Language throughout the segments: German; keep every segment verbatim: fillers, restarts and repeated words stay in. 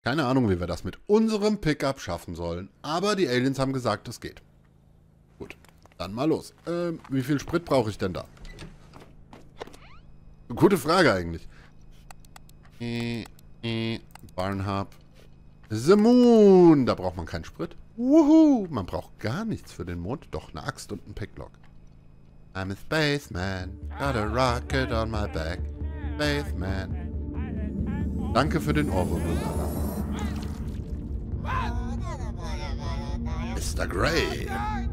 Keine Ahnung, wie wir das mit unserem Pickup schaffen sollen. Aber die Aliens haben gesagt, es geht. Gut, dann mal los. Ähm, wie viel Sprit brauche ich denn da? Gute Frage eigentlich. Äh, äh, Barnhub. The Moon. Da braucht man keinen Sprit. Wuhu. Man braucht gar nichts für den Mond. Doch, eine Axt und ein Packlog. I'm a spaceman. Got a rocket on my back. Spaceman. Danke für den Ohrwurm. Mister Grey.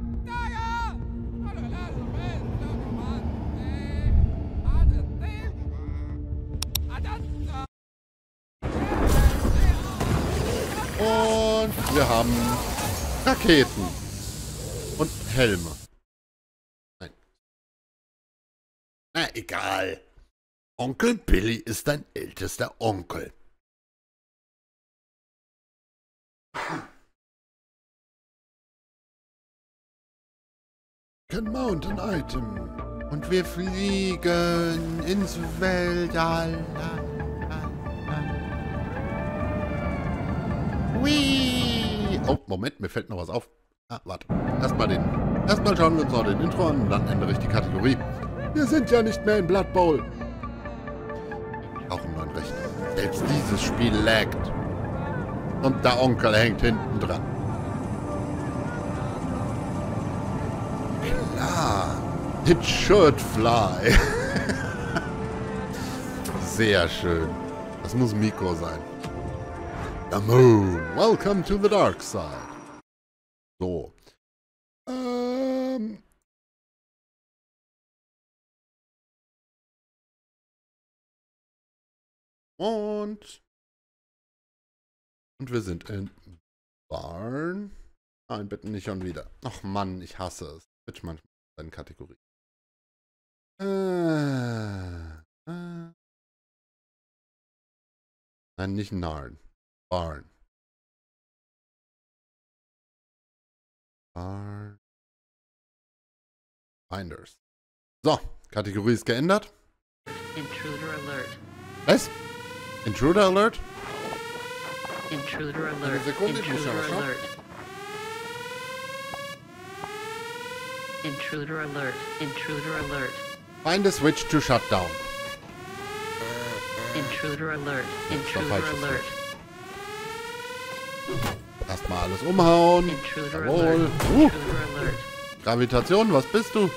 Und wir haben Raketen. Und Helme. Nein. Na, egal. Onkel Billy ist dein ältester Onkel. Can mount an item. Und wir fliegen ins Weltall. Whee! Oh, Moment, mir fällt noch was auf. Ah, warte. Erstmal den. Erstmal schauen wir uns noch den Intro an und dann ändere ich die Kategorie. Wir sind ja nicht mehr in Blood Bowl. Auch im neuen Rechner. Selbst dieses Spiel laggt. Und der Onkel hängt hinten dran. Klar. It should fly. Sehr schön. Das muss Miko sein. The Moon. Welcome to the dark side. So. Ähm. Und. Und wir sind in Barn. Nein, bitte nicht schon wieder. Ach Mann, ich hasse es. Switch manchmal seine Kategorie. Äh, äh. Nein, nicht Narn. Barn. Barn. Finders. So, Kategorie ist geändert. Intruder alert. Was? Intruder alert? Intruder alert. Eine Sekunde, ich muss Intruder ja was alert. Intruder alert. Intruder alert. Find a switch to shut down. Intruder alert. Das ist der Intruder falsche alert. Erstmal alles umhauen. Intruder Jawohl. alert. Uh, Intruder alert. Gravitation, was bist du?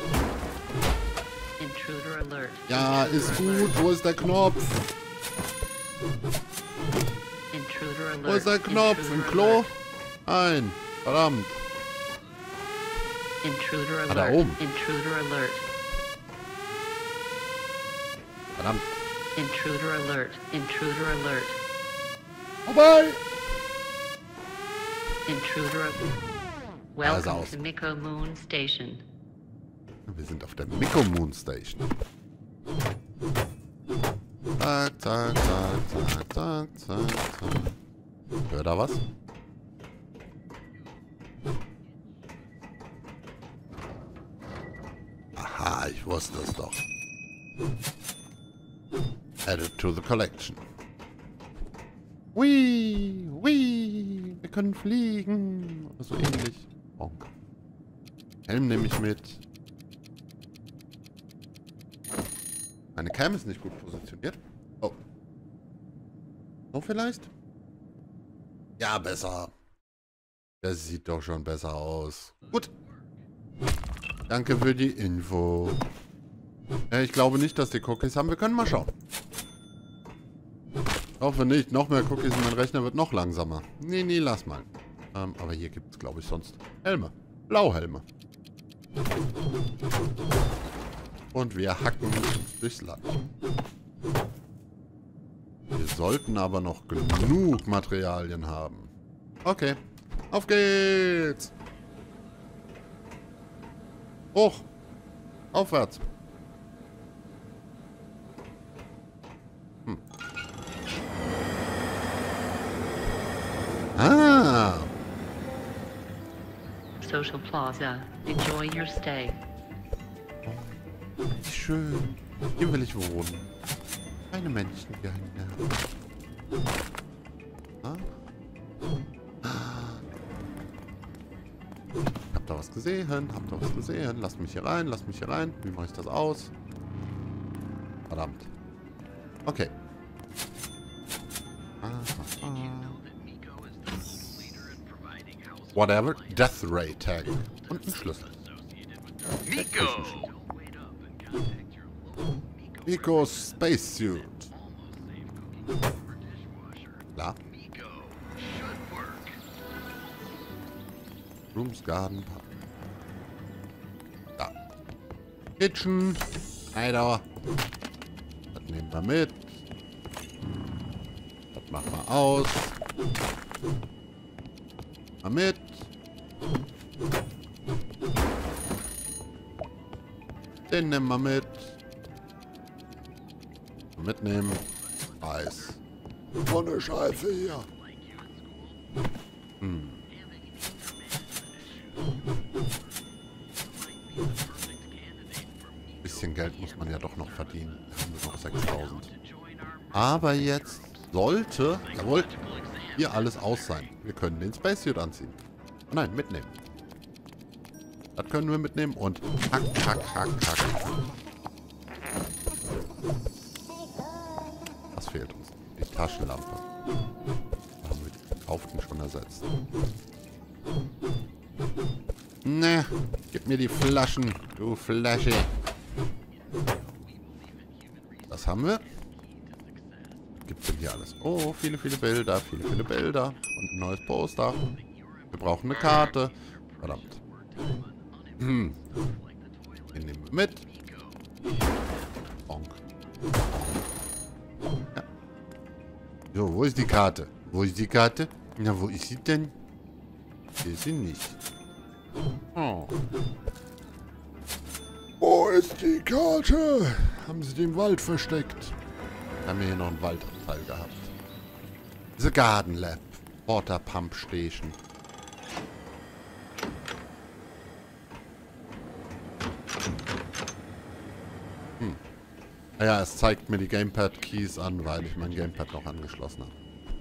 Intruder alert. Ja, ist gut. Wo ist der Knopf? Intruder alert. Wo ist der Knopf? Im Intruder Klo? alert. Nein. Verdammt. Intruder Ah, da alert. oben. Intruder alert. Verdammt. Intruder alert. Intruder alert. Vorbei. Intruder alert. Also Welcome aus. to Miko Moon Station. Wir sind auf der Miko Moon Station. Zack, zack, zack, zack, zack, zack, zack. Hör da was? Aha, ich wusste es doch. Added to the collection. Whee, whee, wir können fliegen. Oder so ähnlich. Bonk. Helm nehme ich mit. Meine Cam ist nicht gut positioniert. Oh. So vielleicht? Ja, besser. Das sieht doch schon besser aus. Gut. Danke für die Info. Ja, ich glaube nicht, dass die Cookies haben. Wir können mal schauen. Ich hoffe nicht. Noch mehr Cookies und mein Rechner wird noch langsamer. Nee, nee, lass mal. Ähm, aber hier gibt es, glaube ich, sonst Helme. Blauhelme. Und wir hacken durchs Land. Wir sollten aber noch genug Materialien haben. Okay. Auf geht's! Hoch! Aufwärts! Hm. Ah! Social Plaza. Enjoy your stay. Wie schön. Hier will ich wohnen. Keine Menschen hier. Ah. Habt ihr was gesehen? Habt ihr was gesehen? Lasst mich hier rein, lasst mich hier rein. Wie mache ich das aus? Verdammt. Okay. Ah, ah, ah. Whatever. Death Ray Tag. Und ein Schlüssel. Miko! Miko's Spacesuit. Klar. Rooms Garden Park. Da. Kitchen. Schneider. Das nehmen wir mit. Das machen wir aus. Mal mit. Den nehmen wir mit. Mitnehmen. Eis. So eine Scheiße hier. Hm. Bisschen Geld muss man ja doch noch verdienen. Wir haben nur noch sechstausend. Aber jetzt sollte, jawohl, hier alles aus sein. Wir können den Spacesuit anziehen. Oh nein, mitnehmen. Das können wir mitnehmen und hack, hack, hack, hack. Was fehlt uns? Die Taschenlampe. Da haben wir die gekauften schon ersetzt. Ne, gib mir die Flaschen, du Flasche. Das haben wir. Gibt's denn hier alles? Oh, viele, viele Bilder, viele, viele Bilder. Und ein neues Poster. Wir brauchen eine Karte. Verdammt. Hm. Den nehmen wir mit. Bonk. Ja. So, wo ist die Karte? Wo ist die Karte? Na, wo ist sie denn? Hier ist sie nicht. Oh. Wo ist die Karte? Haben sie die im Wald versteckt? Haben wir hier noch einen Waldteil gehabt. The Garden Lab. Water Pump Station. Hm. Ja, es zeigt mir die Gamepad-Keys an, weil ich mein Gamepad noch angeschlossen habe.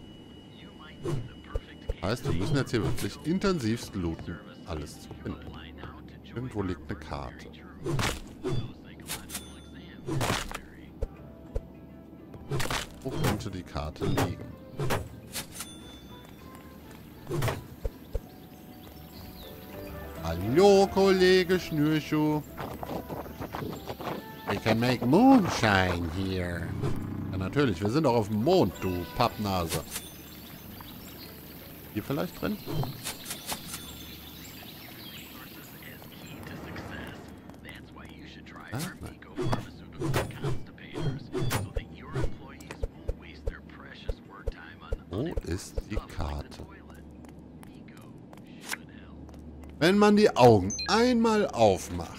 Heißt, wir müssen jetzt hier wirklich intensivst looten, alles zu finden. Irgendwo liegt eine Karte. Wo könnte die Karte liegen? Hallo, Kollege Schnürschuh. We can make moonshine here. Ja, natürlich. Wir sind doch auf dem Mond, du Pappnase. Hier vielleicht drin? Ah, nein. Wo ist die Karte? Wenn man die Augen einmal aufmacht.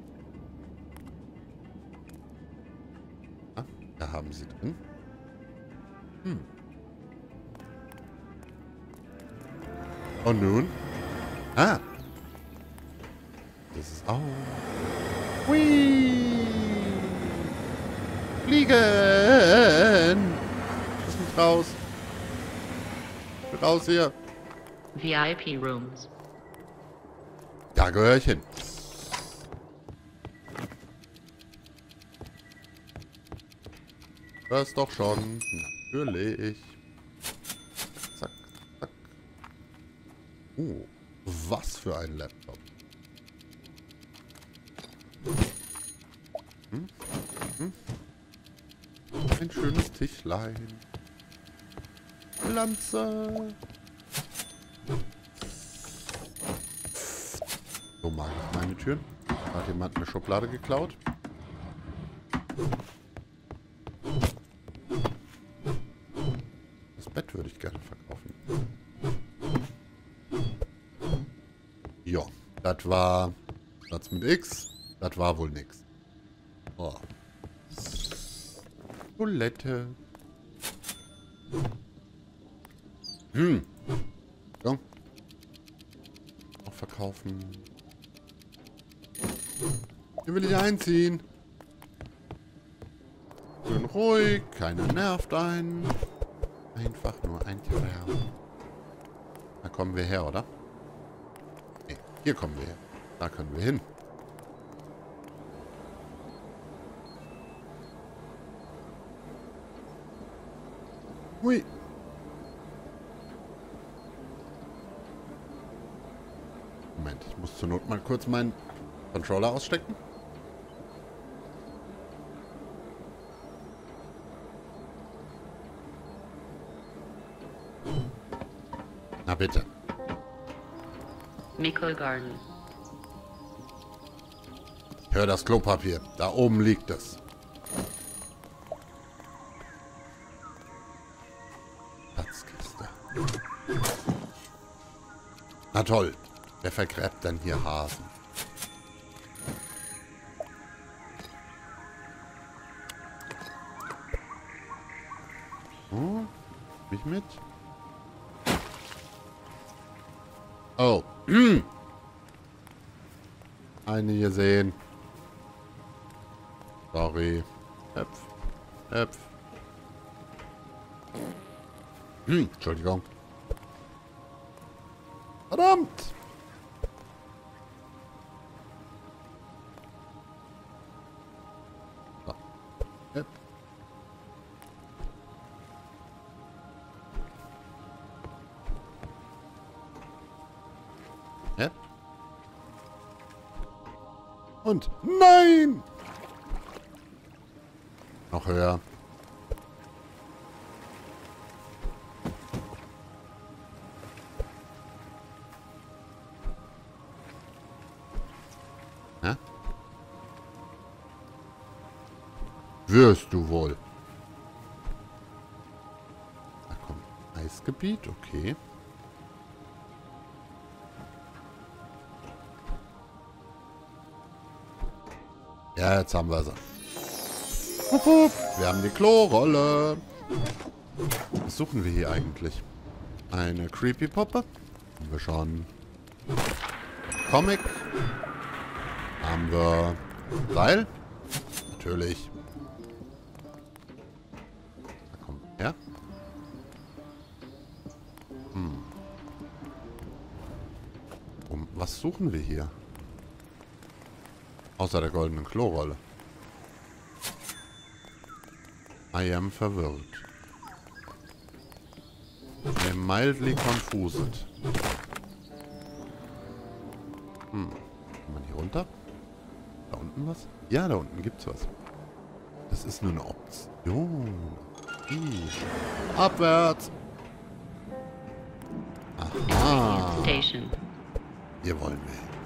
Ah, da haben sie drin. Hm. Und nun? Ah. Das ist auch. Hui. Fliegen. Lass mich raus. Raus hier. V I P rooms. Da gehöre ich hin. Das doch schon. Natürlich. Zack, zack. Oh, was für ein Laptop. Hm? Hm? Ein schönes Tischlein. Lanze. So mag ich meine Türen. Da hat jemand eine Schublade geklaut. Das Bett würde ich gerne verkaufen. Ja, das war Platz mit X. Das war wohl nix. Oh. Toilette. Hm. So. Noch verkaufen. Hier will ich einziehen. Schön ruhig. Keiner nervt einen. Einfach nur ein Traum. Da kommen wir her, oder? Nee. Hier kommen wir her. Da können wir hin. Hui. Moment, ich muss zur Not mal kurz meinen Controller ausstecken. Na bitte. Miko Garden. Hör das Klopapier. Da oben liegt es. Platzkiste. Na toll. Wer vergräbt denn hier Hasen? Oh, mich mit? Oh. Eine gesehen. Sorry. Äpf. Äpf. Hm, Entschuldigung. Verdammt! So. Äpf. Äpf. Und nein! Noch höher. Hä? Wirst du wohl. Da kommt Eisgebiet, okay. Ja, jetzt haben wir sie. Hup, hup. Wir haben die Klorolle. Was suchen wir hier eigentlich? Eine Creepy-Puppe. Haben wir schon. Comic. Haben wir. Seil. Natürlich. Da kommt her. Hm. Um, was suchen wir hier? Außer der goldenen Klorolle. I am verwirrt. I am mildly confused. Hm. Kann man hier runter? Da unten was? Ja, da unten gibt's was. Das ist nur eine Option. Ih. Abwärts! Aha. Station. Hier wollen wir hin.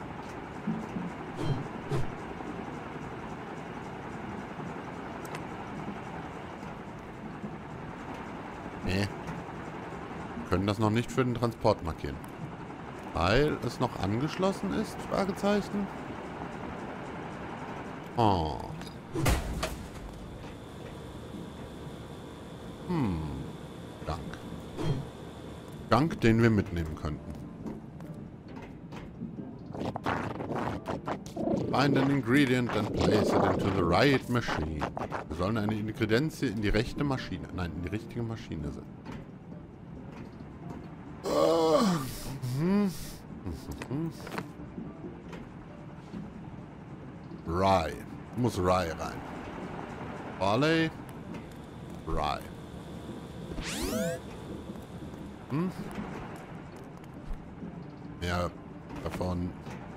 Nee. Wir können das noch nicht für den Transport markieren. Weil es noch angeschlossen ist? Fragezeichen. Oh. Hm. Dank. Dank, den wir mitnehmen könnten. Find an ingredient and place it into the right machine. Wir sollen eine Ingredienz in die rechte Maschine, nein, in die richtige Maschine setzen. Oh. Mhm. Mhm. Rye. Muss Rye rein. Barley. Rye. Hm? Mehr davon.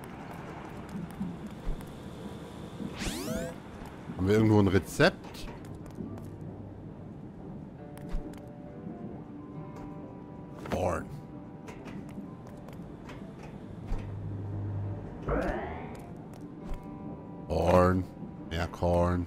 Haben wir irgendwo ein Rezept? Corn. Corn. Mehr Corn.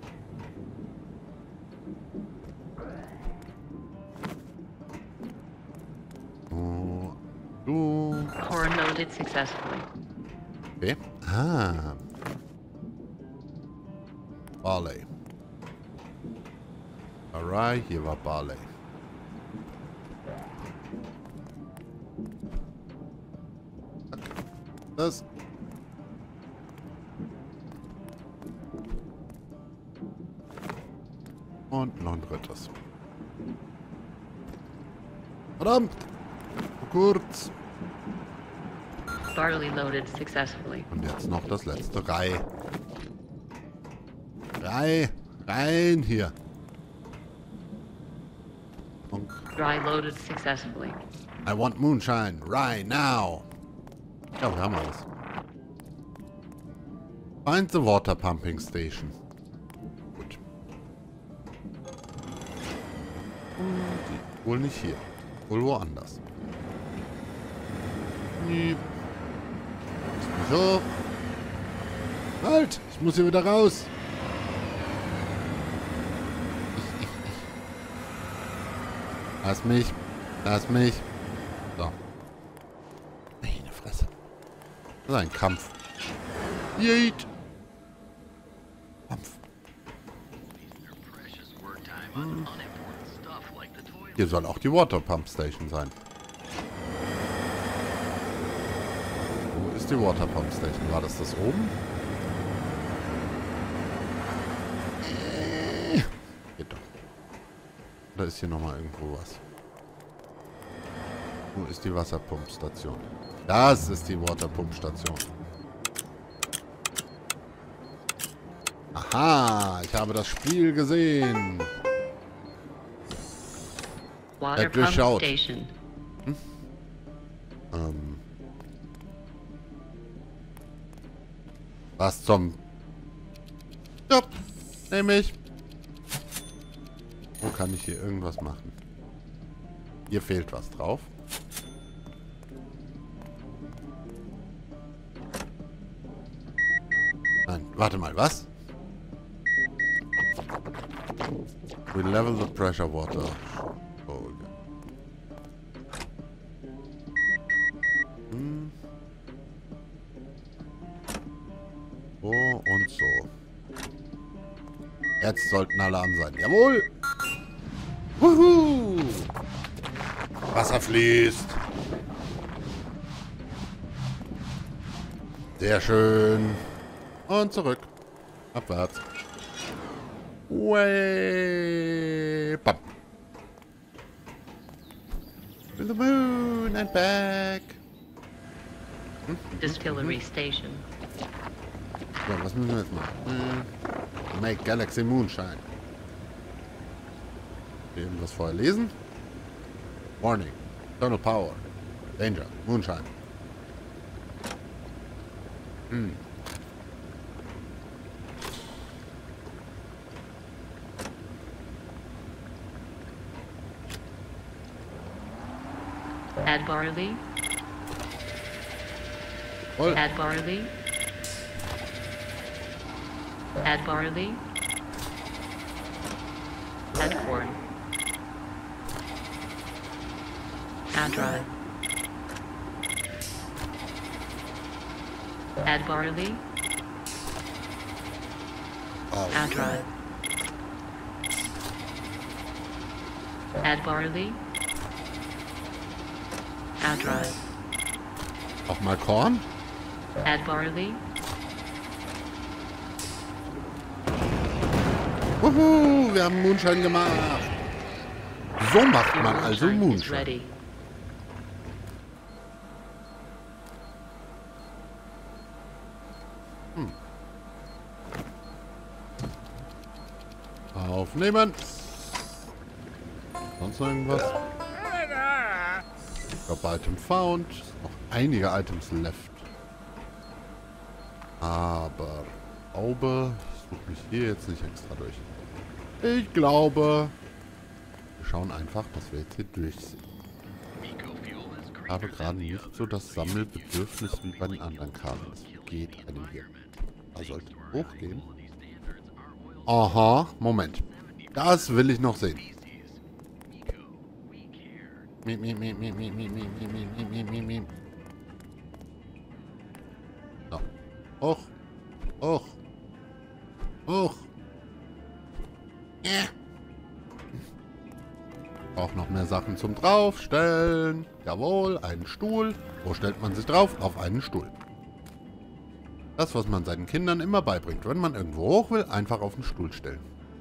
Oh, du. Corn loaded successfully. Okay. Ah. Barley. Rye, hier war Barley. Das. Und noch ein drittes. Verdammt! Kurz. Barley loaded successfully. Und jetzt noch das letzte. Rei. Rei. Rein hier. Und Dry loaded successfully. I want moonshine. Rye now. Ja, wir haben alles. Find the water pumping station. Gut. Die, wohl nicht hier. Wohl woanders. Nee. So. Halt! Ich muss hier wieder raus. Lass mich. Lass mich. So. Meine Fresse. Das ist ein Kampf. Yeet. Kampf. Hm. Hier soll auch die Water Pump Station sein. Wo ist die Water Pump Station? War das das oben? Äh. Geht doch. Oder ist hier nochmal irgendwo was? Wo ist die Wasserpumpstation? Das ist die Waterpumpstation. Aha, ich habe das Spiel gesehen. Water Äh, durchschaut. pump station. Hm? Ähm. Was zum... Ja, nehme ich. Wo kann ich hier irgendwas machen? Hier fehlt was drauf. Nein, warte mal, was? We level the pressure water. Oh, okay. Hm. So und so. Jetzt sollten alle an sein. Jawohl! Wuhu! Wasser fließt. Sehr schön. Und zurück. Abwärts. Way. Bam. To the moon and back. Hm? Distillery station. So, was müssen wir jetzt machen? Hm. Make Galaxy Moonshine. Irgendwas vorher lesen. Warning. Internal Power. Danger. Moonshine. Hm. Add barley. Voll. Add barley. Add barley. Add corn. Add rye. Add barley. Oh. Add rye. Add barley. Add rye. Auch mal Korn? Add barley. Wuhu, wir haben Moonshine gemacht. So macht man also Moonshine is Moonshine. ready. Hm. Aufnehmen. Sonst noch irgendwas? Ich glaube, Item found. Noch einige Items left. Aber ich glaube, ich suche mich hier jetzt nicht extra durch. Ich glaube, wir schauen einfach, dass wir jetzt hier durch sind. Ich habe gerade nicht so das Sammelbedürfnis wie bei den anderen Karten. Das geht einem hier. Da sollte hochgehen. Aha, Moment. Das will ich noch sehen. Miep, miep, miep, miep, miep, miep, miep, miep, miep, miep, miep, miep. So. Hoch. Hoch. Hoch. Ja. Auch noch mehr Sachen zum Draufstellen. Jawohl, einen Stuhl. Wo stellt man sich drauf? Auf einen Stuhl. Das, was man seinen Kindern immer beibringt. Wenn man irgendwo hoch will, einfach auf den Stuhl stellen.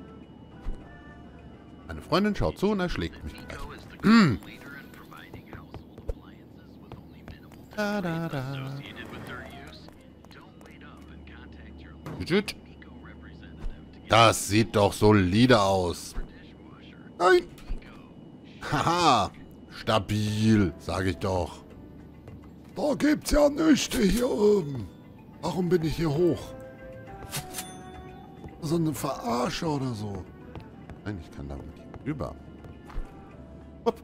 Meine Freundin schaut zu und erschlägt mich gleich. Da, da, da. associated with their use, don't wait up and contact your local Tschüss. Miko representative to get Das sieht doch solide aus. your dishwasher. Nein. Miko. Haha. Stabil, sage ich doch. Da gibt's ja nichts hier oben. Warum bin ich hier hoch? So eine Verarsche oder so. Nein, ich kann damit rüber. Hopp.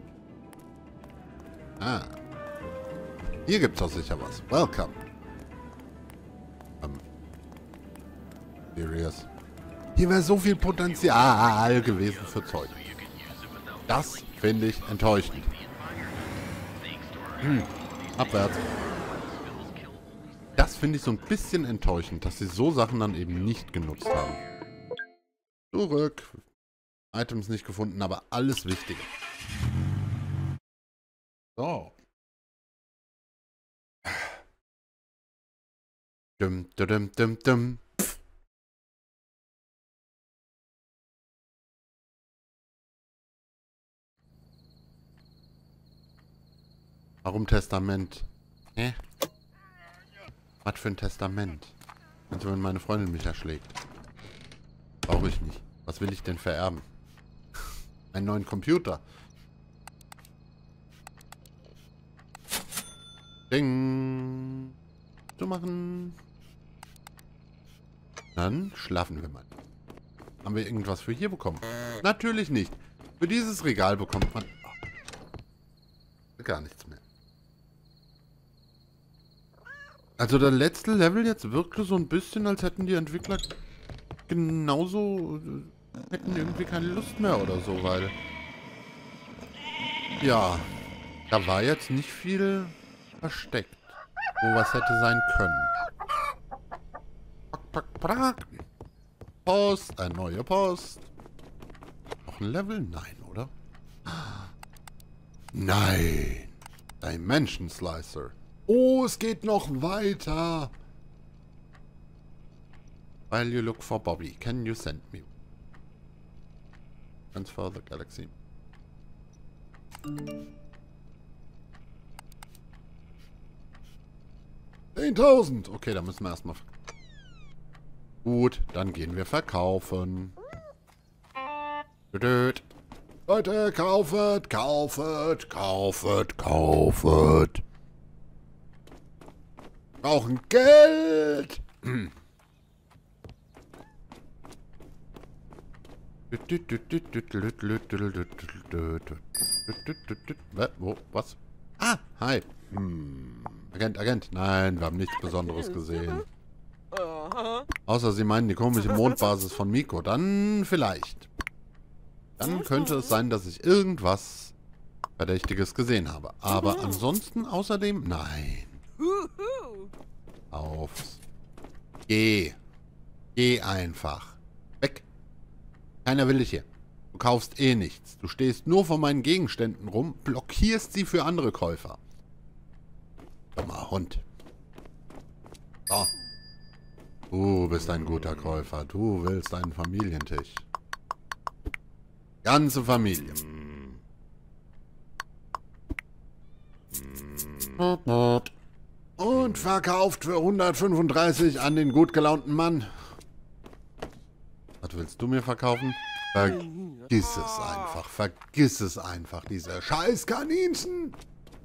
Ah. Hier gibt's doch sicher was. Welcome. Um. Serious. Hier wäre so viel Potenzial gewesen für Zeug. Das finde ich enttäuschend. Hm. Abwärts. Das finde ich so ein bisschen enttäuschend, dass sie so Sachen dann eben nicht genutzt haben. Zurück. Items nicht gefunden, aber alles Wichtige. So. Dum, dum, dum, dum. Warum Testament? Hä? Was für ein Testament? Also wenn meine Freundin mich erschlägt. Brauche ich nicht. Was will ich denn vererben? Einen neuen Computer. Ding. Zu machen. Dann schlafen wir mal. Haben wir irgendwas für hier bekommen? Natürlich nicht. Für dieses Regal bekommt man oh, gar nichts mehr. Also der letzte Level jetzt wirkte so ein bisschen, als hätten die Entwickler genauso, hätten irgendwie keine Lust mehr oder so, weil ja, da war jetzt nicht viel versteckt, wo was hätte sein können. Pack, pack, pack. Post, eine neue Post. Noch ein Level? Nein, oder? Nein. Dimension Slicer. Oh, es geht noch weiter. While you look for Bobby, can you send me? Transfer the galaxy. zehntausend. Okay, da müssen wir erstmal... Gut, dann gehen wir verkaufen. Dödöd. Leute, kaufet, kaufet, kaufet, kaufet. Brauchen Geld. Wo? Was? Ah, hi. Hm. Agent, Agent. Nein, wir haben nichts Besonderes gesehen. Außer Sie meinen die komische Mondbasis von Miko. Dann vielleicht. Dann könnte es sein, dass ich irgendwas Verdächtiges gesehen habe. Aber ansonsten außerdem, nein. Aufs. Geh. Geh einfach. Weg. Keiner will dich hier. Du kaufst eh nichts. Du stehst nur vor meinen Gegenständen rum, blockierst sie für andere Käufer. Dummer Hund. So. Du bist ein guter Käufer. Du willst einen Familientisch. Ganze Familie. Und verkauft für hundertfünfunddreißig an den gut gelaunten Mann. Was willst du mir verkaufen? Vergiss es einfach. Vergiss es einfach, diese scheiß Kaninchen.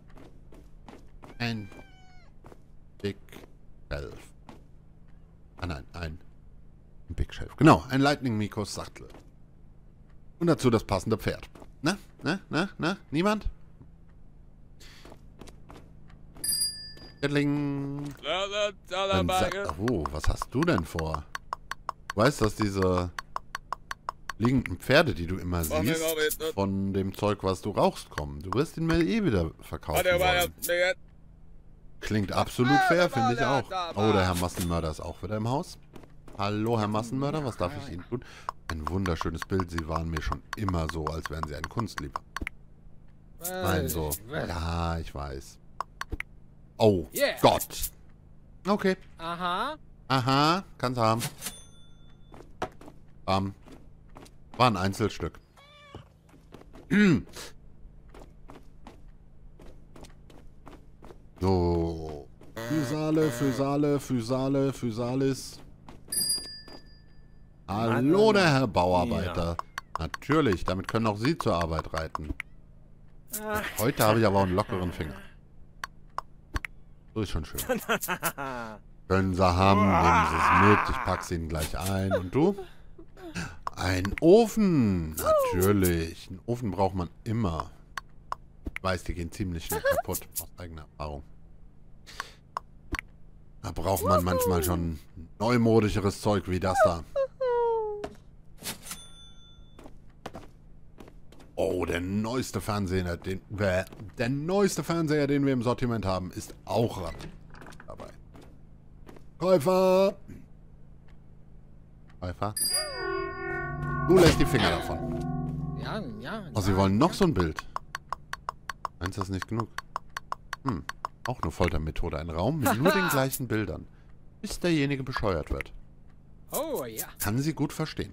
Ein Big Shelf. Ah nein, ein Big Shelf. Genau, ein Lightning Mikos Sattel. Und dazu das passende Pferd. Na, na, na, na, niemand? Kettling. Dann sag, oh, was hast du denn vor? Du weißt, dass diese liegenden Pferde, die du immer siehst, von dem Zeug, was du rauchst, kommen. Du wirst ihn mir eh wieder verkaufen wollen. Klingt absolut fair, finde ich auch. Oh, der Herr Massenmörder ist auch wieder im Haus. Hallo, Herr Massenmörder, was darf ich Ihnen tun? Ein wunderschönes Bild. Sie waren mir schon immer so, als wären Sie ein Kunstlieber. Nein, so. Ja, ich weiß. Oh Gott. Okay. Aha. Aha, kann's haben. Bam. War ein Einzelstück. So. Physale, Physale, Physale, Physalis. Hallo, der Herr Bauarbeiter. Natürlich, damit können auch Sie zur Arbeit reiten. Heute habe ich aber auch einen lockeren Finger. So ist schon schön. Können Sie haben, nehmen Sie es mit, ich packe es Ihnen gleich ein. Und du? Ein Ofen, natürlich. Einen Ofen braucht man immer. Ich weiß, die gehen ziemlich schnell kaputt, aus eigener Erfahrung. Da braucht man manchmal schon neumodischeres Zeug wie das da. Oh, der neueste Fernseher, den, äh, der neueste Fernseher, den wir im Sortiment haben, ist auch dabei. Käufer! Käufer? Du lässt die Finger davon. Ja, ja. Oh, Sie wollen noch so ein Bild. Meinst du das nicht genug? Hm, auch eine Foltermethode. Ein Raum mit nur den gleichen Bildern. Bis derjenige bescheuert wird. Oh, ja. Kann sie gut verstehen.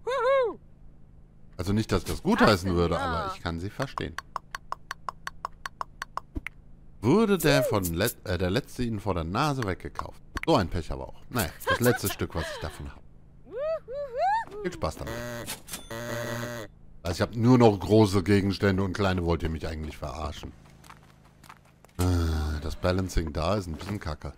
Also nicht, dass ich das gutheißen würde, aber ich kann sie verstehen. Wurde der von Let äh, der letzte Ihnen vor der Nase weggekauft? So ein Pech aber auch. Naja, das letzte Stück, was ich davon habe. Viel Spaß damit. Also ich habe nur noch große Gegenstände und kleine wollt ihr mich eigentlich verarschen. Das Balancing da ist ein bisschen kacke.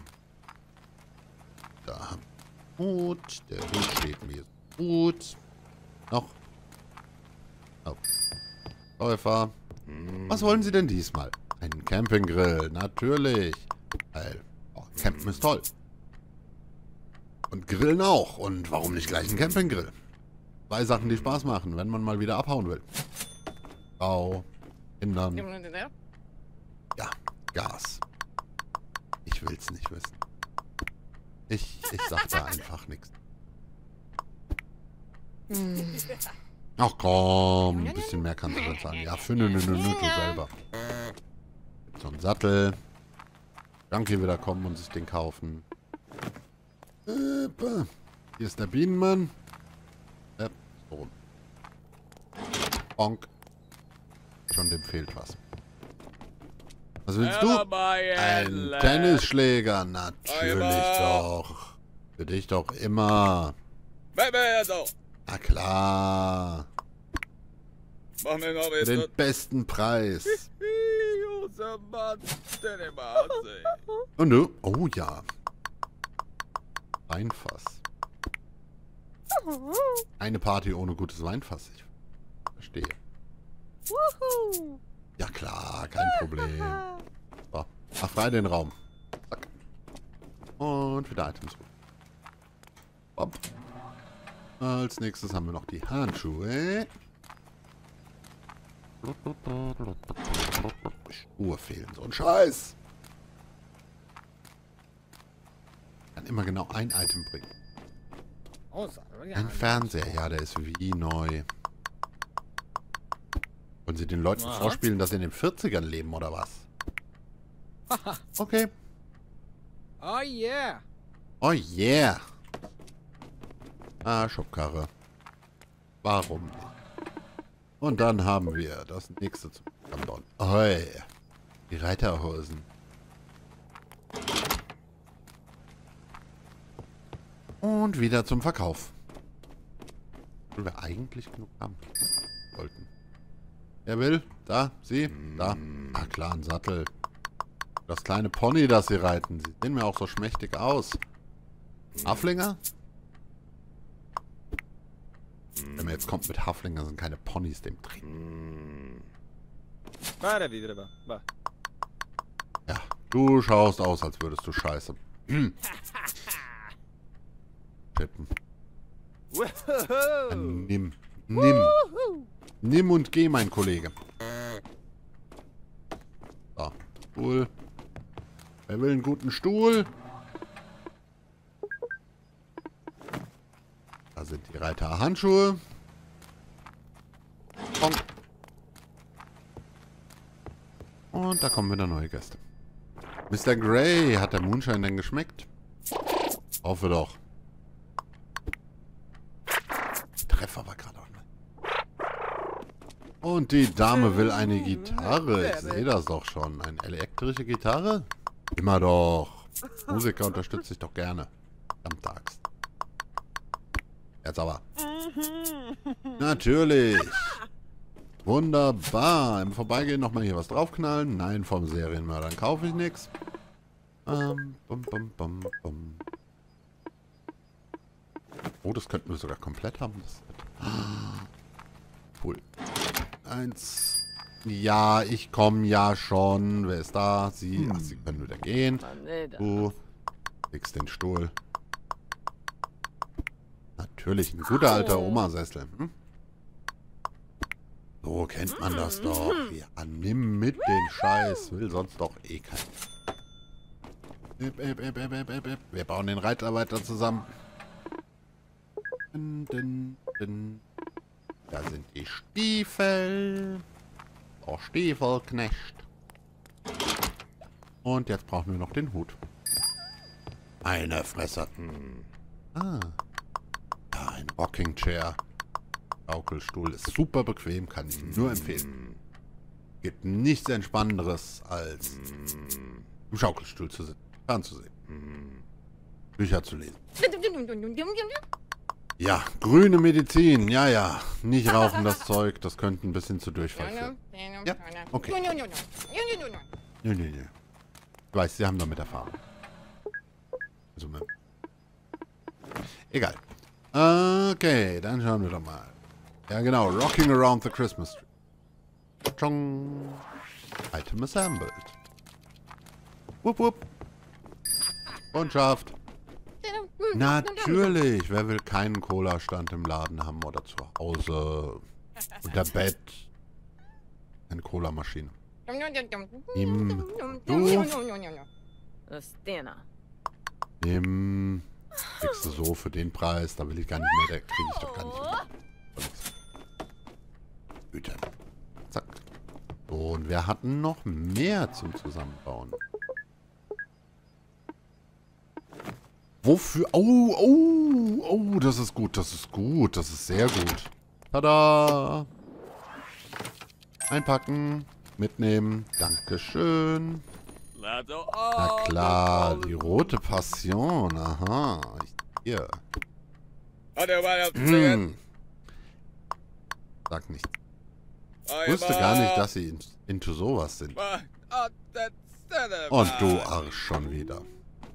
Da. Gut, der Hut steht mir gut. Noch. Oh. Läufer. Was wollen Sie denn diesmal? Einen Campinggrill, natürlich. Weil, oh, Campen ist toll. Und Grillen auch. Und warum nicht gleich einen Campinggrill? Zwei Sachen, die Spaß machen, wenn man mal wieder abhauen will. Bau. Kindern. Ja, Gas. Ich will's nicht wissen. Ich, ich sag da einfach nichts. Ach komm, ein bisschen mehr kannst du dann sagen. Ja, für eine Minute selber. So ein Sattel. Danke, wieder kommen und sich den kaufen. Hier ist der Bienenmann. Ja, so rum. Bonk. Schon dem fehlt was. Was willst du? Ein Tennisschläger. Natürlich doch. Für dich doch immer. Na klar. Für den besten Preis. Und du? Oh ja. Weinfass. Eine Party ohne gutes Weinfass. Ich verstehe. Ja klar, kein Problem. So, mach frei den Raum. Zack. Und wieder Items. Hopp. Als nächstes haben wir noch die Handschuhe. Schuhe fehlen. So ein Scheiß. Kann immer genau ein Item bringen. Ein Fernseher. Ja, der ist wie neu. Wollen Sie den Leuten vorspielen, dass sie in den vierzigern leben, oder was? Okay. Oh yeah. Oh yeah. Ah, Schubkarre. Warum nicht? Und dann haben wir das nächste zum Abbauen. Oi. Die Reiterhosen. Und wieder zum Verkauf. Wollen wir eigentlich genug haben? Wollten. Wer will? Da, Sie? Da. Ah klar, ein Sattel. Das kleine Pony, das Sie reiten. Sie sehen mir auch so schmächtig aus. Haflinger? Wenn man jetzt kommt mit Haflinger, sind keine Ponys dem drin. Ja, du schaust aus, als würdest du scheiße. Hm. Tippen. Dann nimm. Nimm. Nimm und geh, mein Kollege. So, Stuhl. Wer will einen guten Stuhl? Da sind die Reiterhandschuhe. Und da kommen wieder neue Gäste. Mister Grey, hat der Moonshine denn geschmeckt? Hoffe doch. Ich treffe aber gerade auch nicht. Und die Dame will eine Gitarre. Ich sehe das doch schon. Eine elektrische Gitarre? Immer doch. Musiker unterstütze ich doch gerne. Samstags. Jetzt aber. Natürlich. Wunderbar. Im Vorbeigehen nochmal hier was draufknallen. Nein, vom Serienmördern kaufe ich nichts. Ähm, bum, bum, bum, bum. Oh, das könnten wir sogar komplett haben. Das cool. Eins. Ja, ich komme ja schon. Wer ist da? Sie. Ach, sie können wieder gehen. Du legst den Stuhl. Natürlich, ein guter alter Oma-Sessel. Hm? So kennt man das doch. Ja, nimm mit den Scheiß. Will sonst doch eh kein. Wir bauen den Reiter weiter zusammen. Da sind die Stiefel. Oh, Stiefelknecht. Und jetzt brauchen wir noch den Hut. Eine Fresse. Hm. Ah. Ja, ein Rocking Chair. Schaukelstuhl ist super bequem, kann ich nur empfehlen. Gibt nichts Entspannenderes als im Schaukelstuhl zu sitzen, fernzusehen, Bücher zu lesen. Ja, grüne Medizin, ja, ja. Nicht rauchen das Zeug, das könnte ein bisschen zu Durchfall führen. Ja, okay. Nö, nö, nö. Ich weiß, Sie haben damit Erfahrung. Also, ne. Egal. Okay, dann schauen wir doch mal. Ja, genau. Rocking around the Christmas tree. Tschong. Item assembled. Wupp, wupp. Kundschaft. Natürlich. Wer will keinen Cola-Stand im Laden haben oder zu Hause? Unter Bett. Eine Cola-Maschine. Nimm. Du. Nimm. Kriegst du so für den Preis. Da will ich gar nicht mehr. Da kriege ich doch gar nicht mehr. Güte. Zack. So, und wir hatten noch mehr zum Zusammenbauen. Wofür? Oh, oh, oh, das ist gut, das ist gut, das ist sehr gut. Tada! Einpacken, mitnehmen, Dankeschön. Na klar, die rote Passion, aha. Hier. Hm. Sag nicht. Ich wusste gar nicht, dass sie in, into sowas sind. Und du Arsch schon wieder.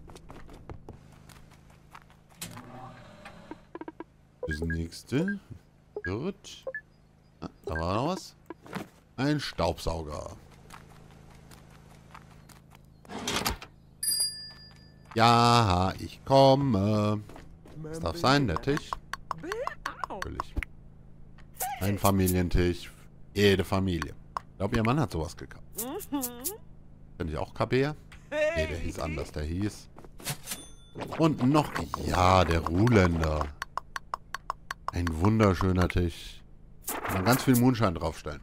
Das nächste wird... Ah, da war noch was. Ein Staubsauger. Ja, ich komme. Das darf sein, der Tisch. Natürlich. Ein Familientisch. Jede Familie. Ich glaube, ihr Mann hat sowas gekauft. Finde ich auch K B? Nee, der hieß anders. Der hieß... Und noch... Ja, der Ruhländer. Ein wunderschöner Tisch. Kann man ganz viel Mondschein draufstellen.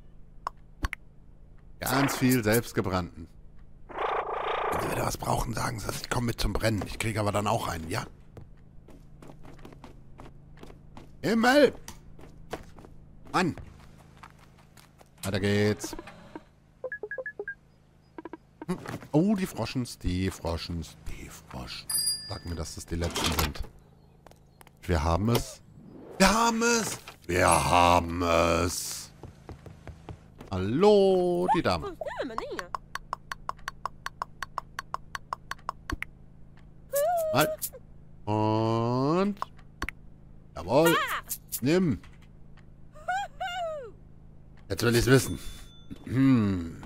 Ganz viel selbstgebrannten. Wenn Sie wieder was brauchen, sagen Sie es. Ich komme mit zum Brennen. Ich kriege aber dann auch einen, ja? Himmel! Mann! Weiter geht's. Hm. Oh, die Froschens, die Froschens, die Froschens. Sag mir, dass das die letzten sind. Wir haben es. Wir haben es! Wir haben es! Hallo, die Dame. Halt. Und... Jawohl. Nimm. Jetzt will ich es wissen. Hm.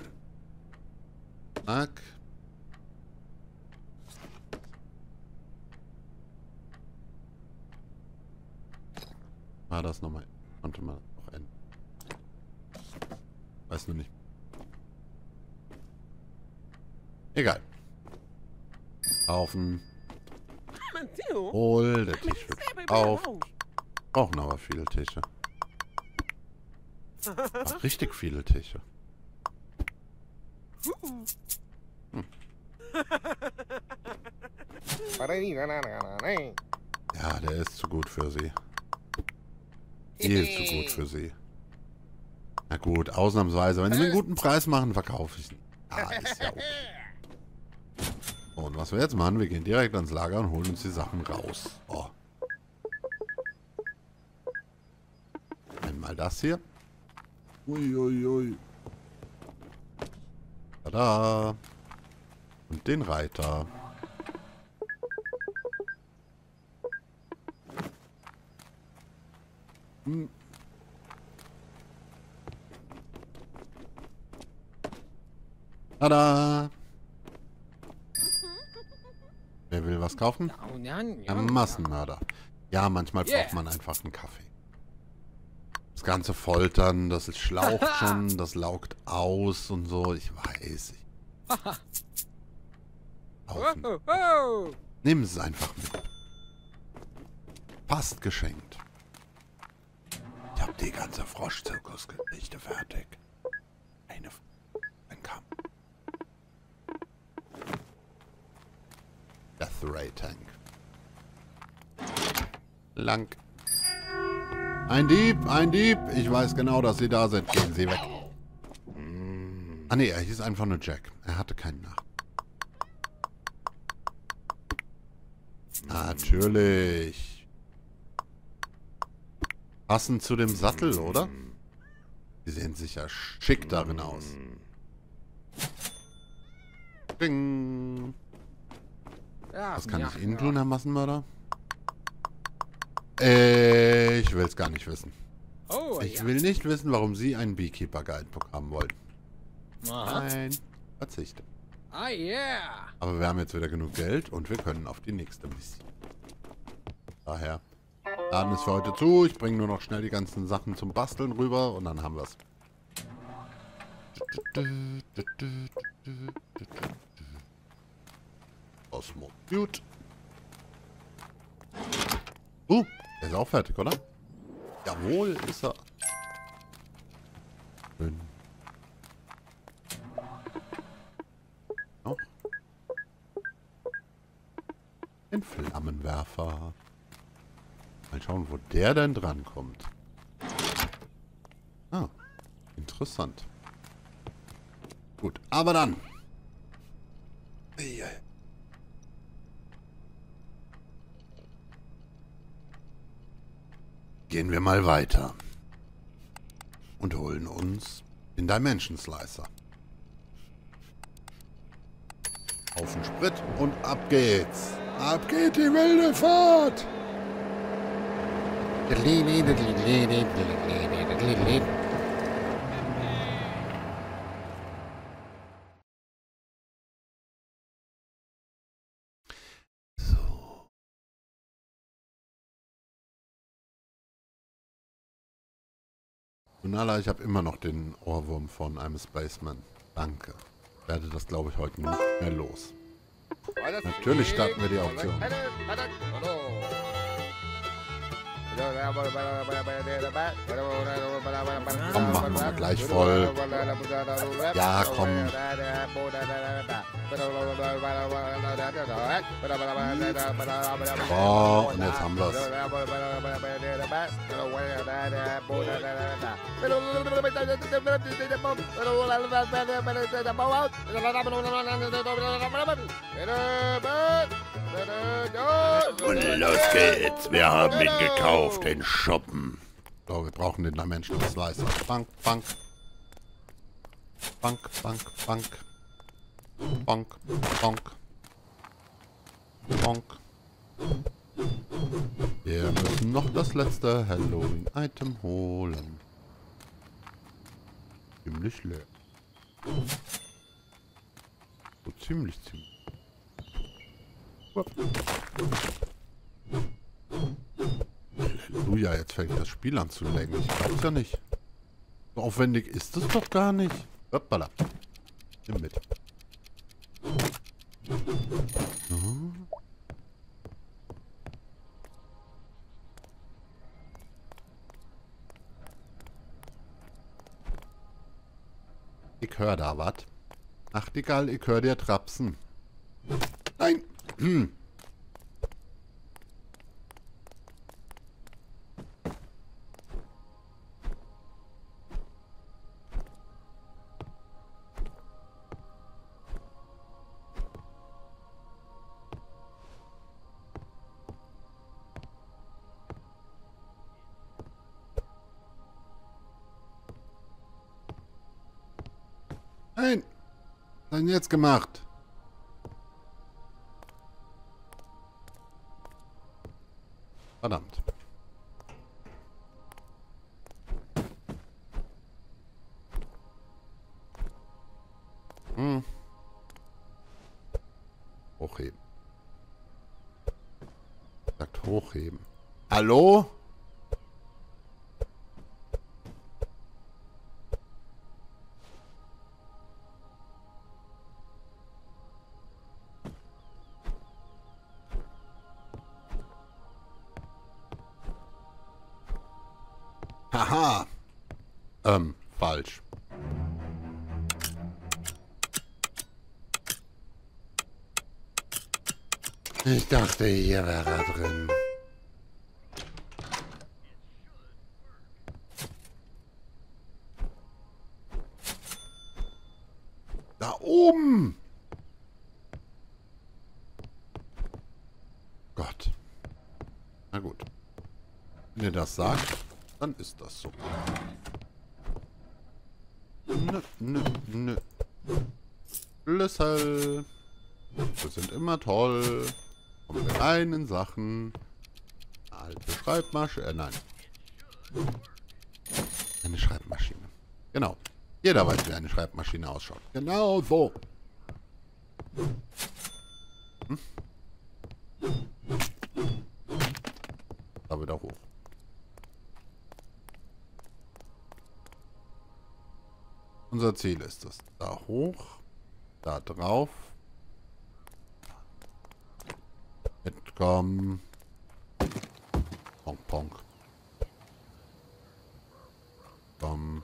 Zack. War das nochmal? Konnte man noch enden. Weiß nur nicht. Egal. Kaufen. Hol, der Tisch wird verkauft. Brauchen aber viele Tische. Ach, richtig viele Tische. Hm. Ja, der ist zu gut für sie. Viel zu gut für sie. Na gut, ausnahmsweise. Wenn sie mir einen guten Preis machen, verkaufe ich ihn. Ah, ist ja okay. Und was wir jetzt machen, wir gehen direkt ans Lager und holen uns die Sachen raus. Oh. Einmal das hier. Uiuiui. Ui, ui. Tada. Und den Reiter. Hm. Tada. Wer will was kaufen? Ein Massenmörder. Ja, manchmal Yeah. braucht man einfach einen Kaffee. Das ganze Foltern, das ist schlaucht schon, das laugt aus und so. Ich weiß. Ich Laufen. Oh, oh. Nimm es einfach mit. Fast geschenkt. Ich hab die ganze Frosch-Zirkus-Geschichte fertig. Eine... Ein Kampf. Death Ray Tank. Lang. Ein Dieb, ein Dieb. Ich weiß genau, dass Sie da sind. Gehen Sie weg. Ah ne, er hieß einfach nur Jack. Er hatte keinen Namen. Natürlich. Passend zu dem Sattel, oder? Sie sehen sicher schick darin aus. Ding. Was kann ich Ihnen tun, Herr Massenmörder? Äh, ich will es gar nicht wissen. Oh, Ich ja. will nicht wissen, warum Sie einen Beekeeper-Guidebook haben wollen. Aha. Nein, verzichte. Ah, yeah. Aber wir haben jetzt wieder genug Geld und wir können auf die nächste Mission. Daher, Laden ist für heute zu. Ich bringe nur noch schnell die ganzen Sachen zum Basteln rüber und dann haben wir es. Osmo. Gut. Uh, der ist auch fertig, oder? Jawohl, ist er. Schön. Noch. Ein Flammenwerfer. Mal schauen, wo der denn drankommt. Ah, interessant. Gut, aber dann. Gehen wir mal weiter. Und holen uns den Dimension Slicer. Haufen Sprit und ab geht's. Ab geht die wilde Fahrt. So. Nala, ich habe immer noch den Ohrwurm von einem Spaceman. Danke. Ich werde das, glaube ich, heute nicht mehr los. Natürlich starten wir die Auktion. Komm, machen wir mal gleich voll. Ja, komm. Oh, und jetzt haben wir's. Und los geht's. Wir haben ihn gekauft, den Shoppen. So, wir brauchen den Dimension Slicer. Bank, Bank. Bank, Bank, Bank. Bonk, bonk. Bonk. Wir müssen noch das letzte Halloween-Item holen. Ziemlich leer. So ziemlich, ziemlich. Halleluja, jetzt fängt das Spiel an zu laggen. Ich weiß ja nicht. So aufwendig ist es doch gar nicht. Hoppala. Nimm mit. So. Ich hör da was. Nachtigall, ich hör dir trapsen. Nein! Hm. Was denn jetzt gemacht? Verdammt. Hm. Hochheben. Sagt hochheben. Hallo? Haha. Ähm, falsch. Ich dachte, hier wäre er drin. Da oben! Gott. Na gut. Wenn ihr das sagt, dann ist das so. Nö, nö, nö. Schlüssel. Wir sind immer toll. Kommen wir rein in Sachen. Alte Schreibmaschine. Äh, nein. Eine Schreibmaschine. Genau. Jeder weiß, wie eine Schreibmaschine ausschaut. Genau so. Hm? Da wieder hoch. Unser Ziel ist es. Da hoch. Da drauf. Mitkommen. Ponk, ponk. Komm.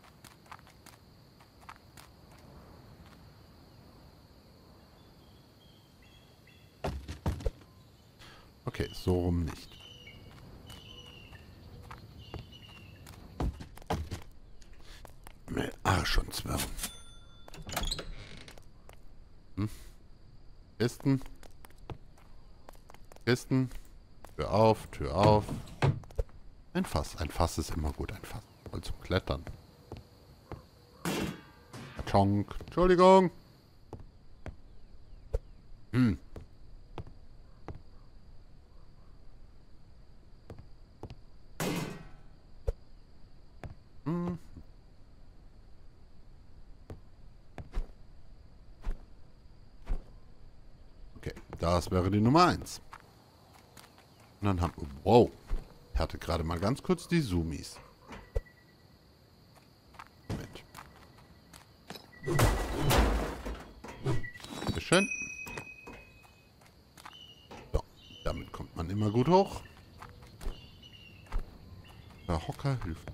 Okay, so rum nicht. Mit Arsch und Zwirn. Hm? Kisten. Kisten. Tür auf, Tür auf. Ein Fass. Ein Fass ist immer gut, ein Fass. Voll zum Klettern. Kartonk. Entschuldigung. Hm. Hm. Okay, das wäre die Nummer eins. Und dann haben wir... Wow. Ich hatte gerade mal ganz kurz die Zoomies. Moment. Bitteschön. So, damit kommt man immer gut hoch. Der Hocker hilft.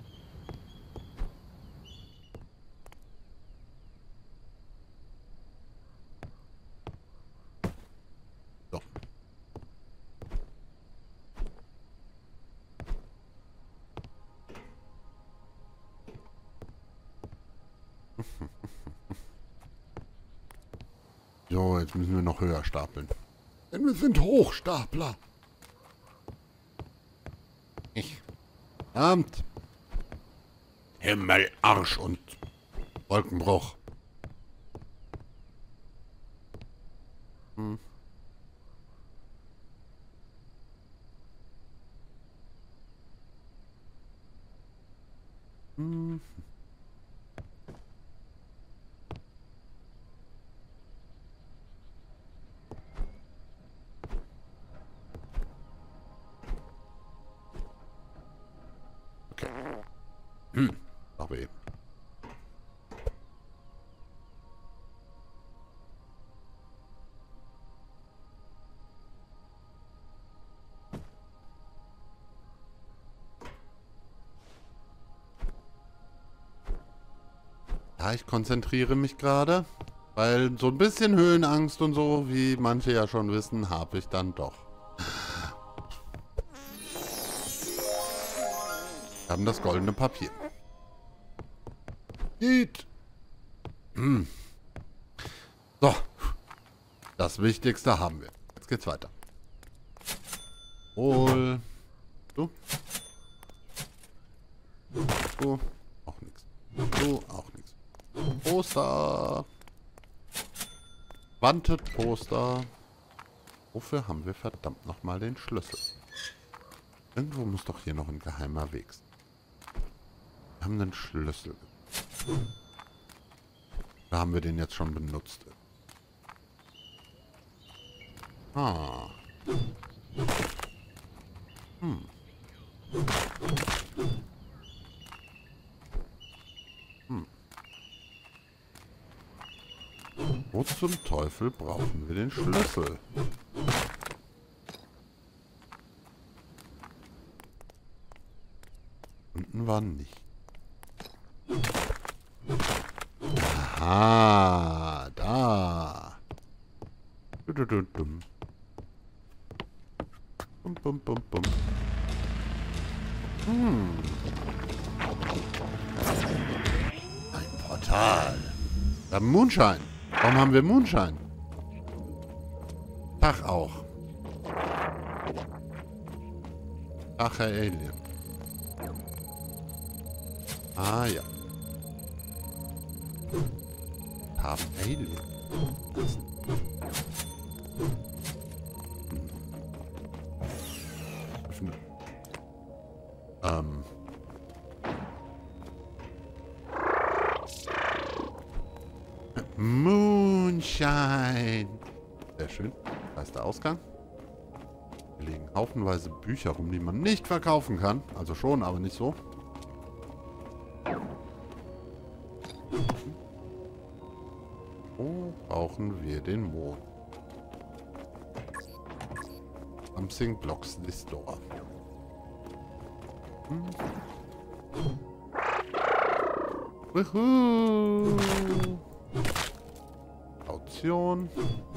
So. So, jetzt müssen wir noch höher stapeln. Denn wir sind Hochstapler. Ich. Abend. Himmel, Arsch und Wolkenbruch. Hm. Hm. Okay. Hm. Aber eben. Ja, ich konzentriere mich gerade, weil so ein bisschen Höhenangst und so, wie manche ja schon wissen, habe ich dann doch. Wir haben das goldene Papier. Geht. Hm. So. Das Wichtigste haben wir. Jetzt geht's weiter. Hol. Du. Du. Auch nichts. Du. Auch nichts. Poster. Wanted Poster. Wofür haben wir verdammt nochmal den Schlüssel? Irgendwo muss doch hier noch ein geheimer Weg sein. Wir haben einen Schlüssel. Da haben wir den jetzt schon benutzt. Ah. Hm. Hm. Wo zum Teufel brauchen wir den Schlüssel? Unten war nicht. Aha, da. Dum. Bum, bum, bum, bum. Hm. Ein Portal. Da Moonshine. Warum haben wir Moonshine? Tag auch. Ach, Herr Alien. Ah, ja. Haben Alien. Ähm. Moonshine. Sehr schön. Da ist der Ausgang. Hier liegen haufenweise Bücher rum, die man nicht verkaufen kann. Also schon, aber nicht so. Wo brauchen wir den Mond? Something blocks this door. Hm. Wuhu. Kaution.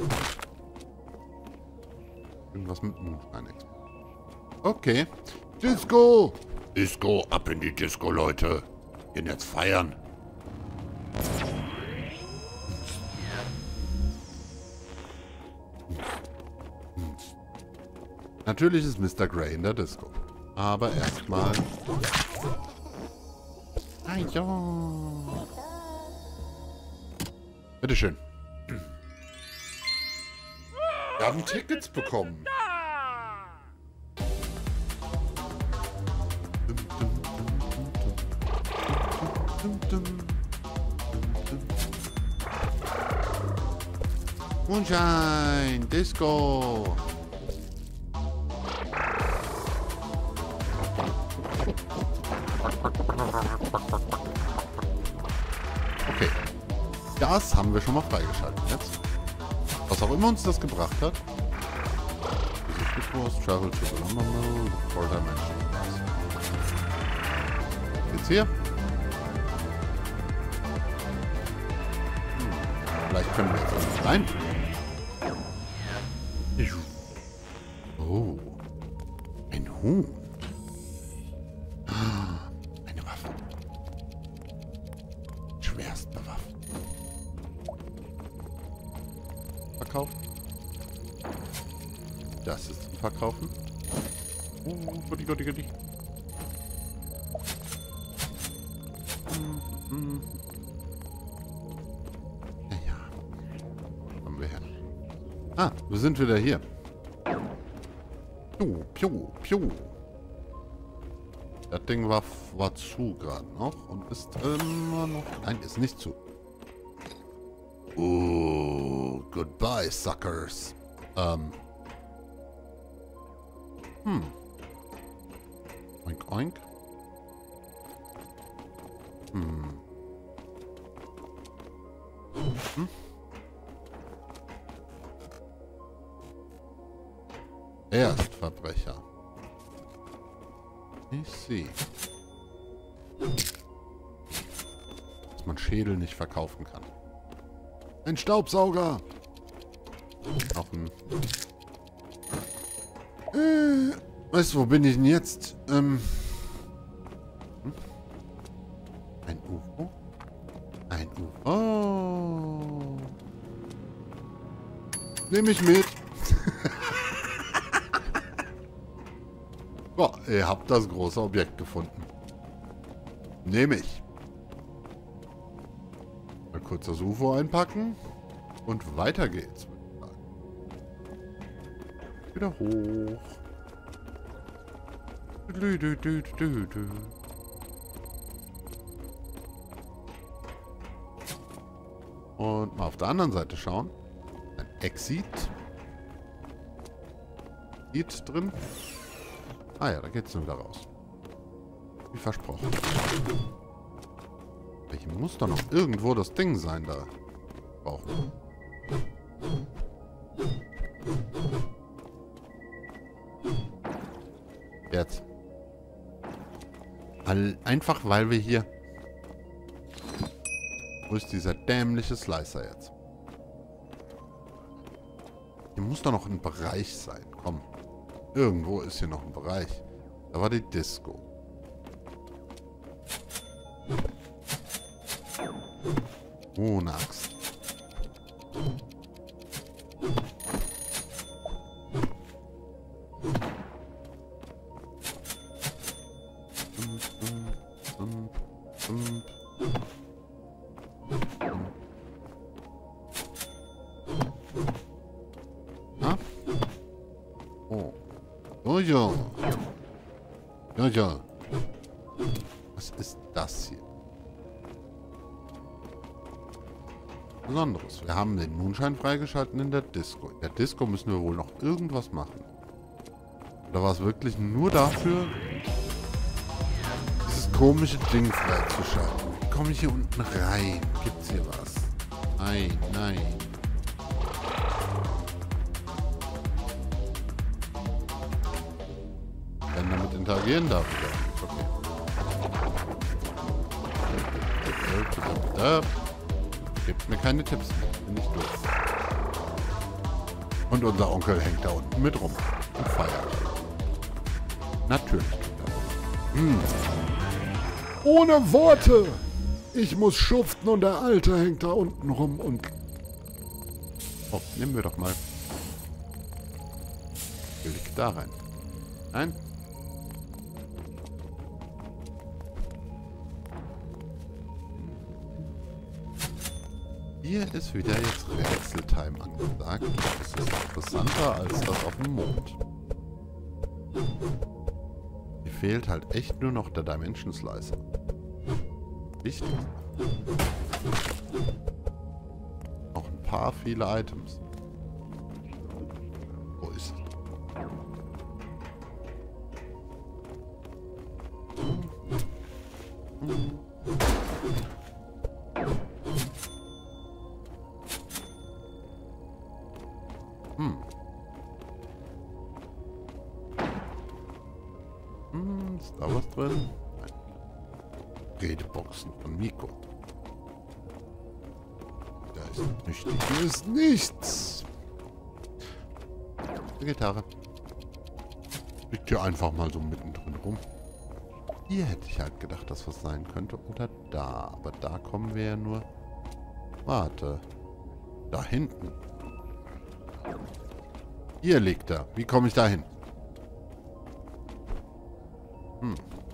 Irgendwas mit Moonshine. Okay. Disco! Disco, ab in die Disco, Leute. Gehen jetzt feiern. Natürlich ist Mister Grey in der Disco. Aber erstmal... Ah ja. Bitteschön. Wir haben Tickets bekommen. Moonshine, Disco. Okay. Das haben wir schon mal freigeschaltet jetzt. Was auch immer uns das gebracht hat. Travel to the London Four Dimension. Geht's hier? Hm. Vielleicht können wir jetzt rein. Oh. Ein Huhn. Eine Waffe. Schwerst bewaffnet. Verkauft. Das ist zum Verkaufen. Oh, Gotti, Gotti, Gotti. Hm, hm. Ja, ja. Wo kommen wir her? Ah, wir sind wieder hier. Piu, piu, piu. Das Ding war, war zu gerade noch und ist immer noch... Nein, ist nicht zu. Oh, goodbye, suckers. Ähm... Hm. Oink, oink. Hm. Hm. Erstverbrecher. Ich sehe. Dass man Schädel nicht verkaufen kann. Ein Staubsauger. Auch ein... Äh, weißt du, wo bin ich denn jetzt? Ähm, hm? Ein U F O? Ein U F O. Nehme ich mit. Oh, ihr habt das große Objekt gefunden. Nehme ich. Mal kurz das U F O einpacken. Und weiter geht's. Wieder hoch. Du, du, du, du, du. Und mal auf der anderen Seite schauen. Ein Exit. Exit drin. Ah ja, da geht's nun wieder raus. Wie versprochen. Hier muss doch noch irgendwo das Ding sein da. Brauchen. Jetzt. All, einfach weil wir hier... Wo ist dieser dämliche Slicer jetzt? Hier muss doch noch ein Bereich sein. Komm. Irgendwo ist hier noch ein Bereich. Da war die Disco. Oh, eine Axt. Ah? Oh. Jojo. Jojo. Was ist das hier? Besonderes. Wir haben den Moonshine freigeschalten in der Disco. In der Disco müssen wir wohl noch irgendwas machen. Oder war es wirklich nur dafür, dieses komische Ding freizuschalten? Wie komme ich hier unten rein? Gibt's hier was? Nein, nein. Wenn damit interagieren darf ich auch nicht. Okay. Gibt mir keine Tipps mehr. Bin ich durch. Und unser Onkel hängt da unten mit rum und feiert. Natürlich. Hm. Ohne Worte! Ich muss schuften und der Alte hängt da unten rum und... Oh, nehmen wir doch mal. Klick da rein. Nein? Hier ist wieder jetzt Rätseltime angesagt. Das ist interessanter als das auf dem Mond. Hier fehlt halt echt nur noch der Dimension Slicer. Wichtig. Noch ein paar viele Items. Wo ist es? Hm. Hm. Hm, ist da was drin? Nein. Redeboxen von Miko. Da ist nichts. Hier ist nichts. Die Gitarre. Liegt hier einfach mal so mittendrin rum. Hier hätte ich halt gedacht, dass was sein könnte. Oder da. Aber da kommen wir ja nur... Warte. Da hinten. Hier liegt er. Wie komme ich da hin? Hm.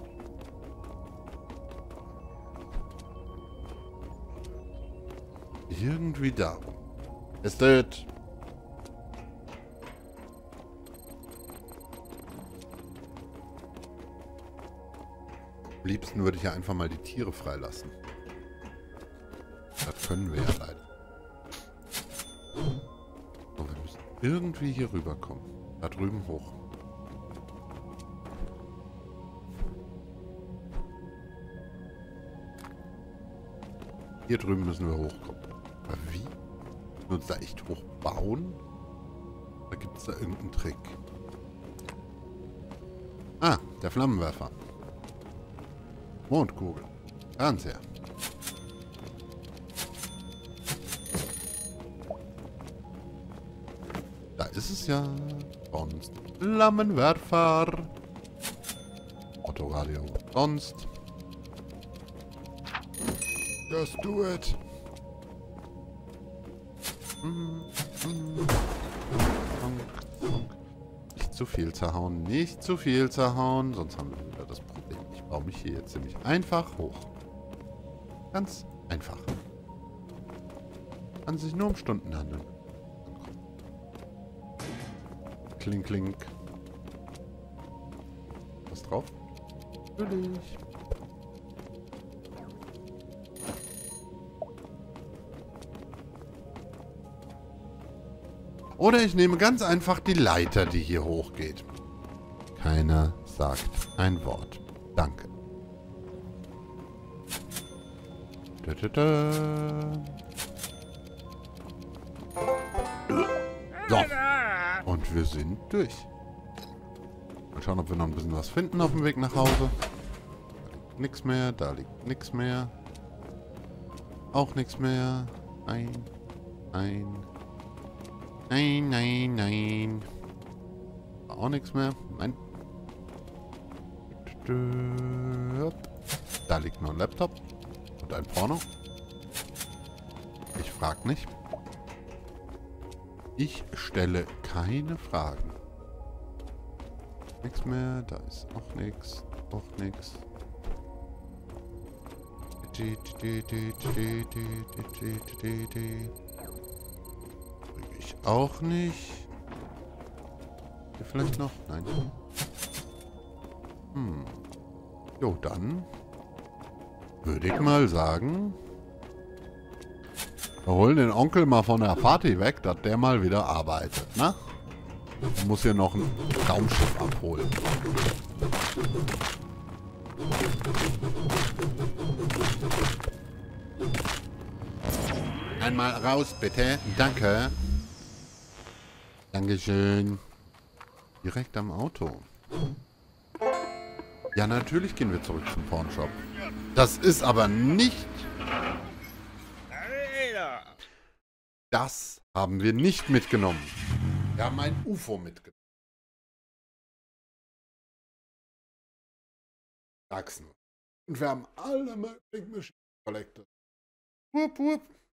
Irgendwie da. Ist das? Am liebsten würde ich ja einfach mal die Tiere freilassen. Das können wir ja leider. So, wir müssen irgendwie hier rüberkommen. Da drüben hoch. Hier drüben müssen wir hochkommen. Aber wie? Müssen wir uns da echt hochbauen? Oder gibt es da irgendeinen Trick? Ah, der Flammenwerfer. Mondkugel. Fernseher. Da ist es ja. Sonst. Flammenwerfer. Autoradio. Sonst. Just do it. Nicht zu viel zerhauen, nicht zu viel zerhauen, sonst haben wir wieder das Problem. Ich baue mich hier jetzt ziemlich einfach hoch. Ganz einfach. Kann sich nur um Stunden handeln. Klink, klink. Was drauf? Natürlich. Oder ich nehme ganz einfach die Leiter, die hier hochgeht. Keiner sagt ein Wort. Danke. Da, da, da. So. Und wir sind durch. Mal schauen, ob wir noch ein bisschen was finden auf dem Weg nach Hause. Da liegt nichts mehr. Da liegt nichts mehr. Auch nichts mehr. Nein. Nein. Nein, nein, nein. Auch nichts mehr. Nein. Da liegt noch ein Laptop. Und ein Porno. Ich frag nicht. Ich stelle keine Fragen. Nichts mehr. Da ist auch nichts. Auch nichts. Ich auch nicht. Hier vielleicht noch? Nein. Hm. Jo, dann würde ich mal sagen, wir holen den Onkel mal von der Party weg, dass der mal wieder arbeitet, ne? Ich muss hier noch ein Raumschiff abholen. Einmal raus, bitte. Danke. Dankeschön. Direkt am Auto. Ja, natürlich gehen wir zurück zum Pornshop. Das ist aber nicht... Das haben wir nicht mitgenommen. Wir haben ein U F O mitgenommen. Sag's nur. Und wir haben alle möglichen Maschinen collected. Wupp, wupp.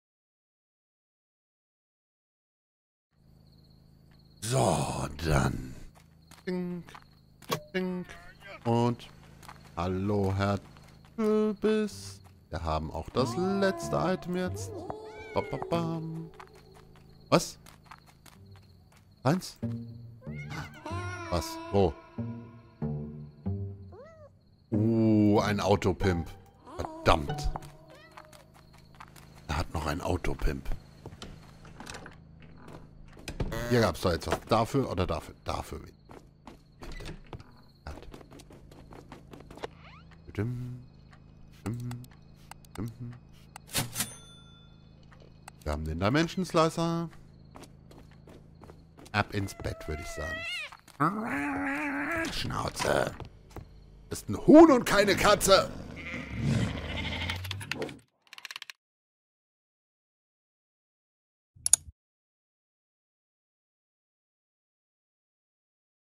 So, dann. Dink, dink. Und hallo, Herr Tübis. Wir haben auch das letzte Item jetzt. Ba, ba, bam. Was? Eins? Was? Wo? Uh, ein Autopimp. Verdammt. Er hat noch ein Autopimp. Hier gab es doch jetzt was. Dafür oder dafür? Dafür. Wir haben den Dimension Slicer. Ab ins Bett, würde ich sagen. Schnauze. Ist ein Huhn und keine Katze.